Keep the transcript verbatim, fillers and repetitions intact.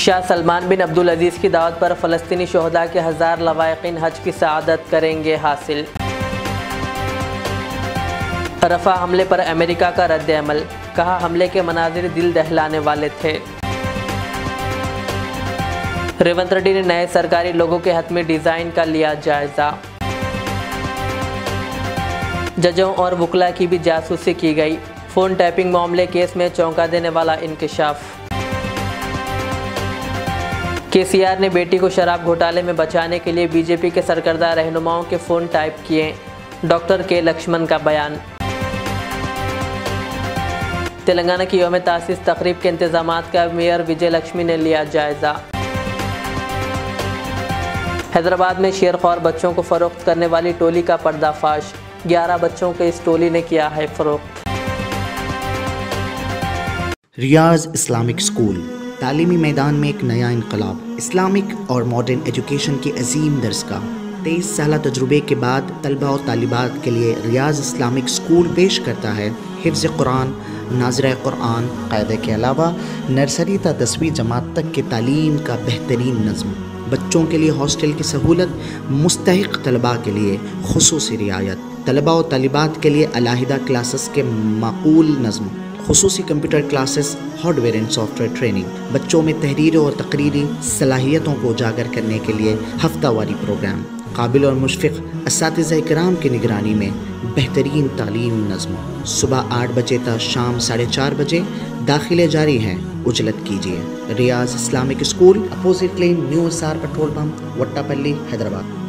شاہ سلمان بن عبدالعزیز کی دعوت پر فلسطینی شہداء کے ہزار لواحقین حج کی سعادت کریں گے حاصل۔ رفح حملے پر امریکہ کا رد عمل، کہا حملے کے مناظر دل دہلانے والے تھے۔ ریونت ریڈی نے نئے سرکاری لوگوں کے حتمی ڈیزائن کا لیا جائزہ۔ ججوں اور وکلاء کی بھی جاسوسی کی گئی، فون ٹیپنگ معاملے کیس میں چونکا دینے والا انکشاف۔ کے سی آر نے بیٹی کو شراب گھوٹالے میں بچانے کے لیے بی جے پی کے سرکردہ رہنماؤں کے فون ٹائپ کیے، ڈاکٹر کے لکشمن کا بیان۔ تلنگانہ کی یوم تاسیس تقریب کے انتظامات کا میئر وجے لکشمی نے لیا جائزہ۔ حیدرآباد میں شیرخوار بچوں کو فروخت کرنے والی ٹولی کا پردہ فاش، گیارہ بچوں کے اس ٹولی نے کیا ہے فروخت۔ ریاض اسلامک اسکول تعلیمی میدان میں ایک نیا انقلاب، اسلامک اور ماڈرن ایجوکیشن کی عظیم درسگاہ۔ تیئیس سالہ تجربے کے بعد طلبہ و طالبات کے لیے ریاض اسلامک اسکول پیش کرتا ہے حفظ قرآن، ناظرہ قرآن، قاعدے کے علاوہ نرسری تا دسویں جماعت تک کی تعلیم کا بہترین نظم۔ بچوں کے لیے ہاسٹل کی سہولت، مستحق طلباء کے لیے خصوصی رعایت، طلباء و طالبات کے لیے علیحدہ کلاسز کے معقول نظم، خصوصی computer classes, hardware and software training, بچوں میں تحریری اور تقریری صلاحیتوں کو اجاگر کرنے کے لیے ہفتہ واری پروگرام، قابل اور مشفق اساتذہ کرام کی نگرانی میں بہترین تعلیم نظم۔ صبح آٹھ بجے تا شام ساڑھے چار بجے داخلے جاری ہیں، اجلت کیجیے۔ Riaz Islamic school, opposite lane, new S R petrol pump, Vattepally, Hyderabad.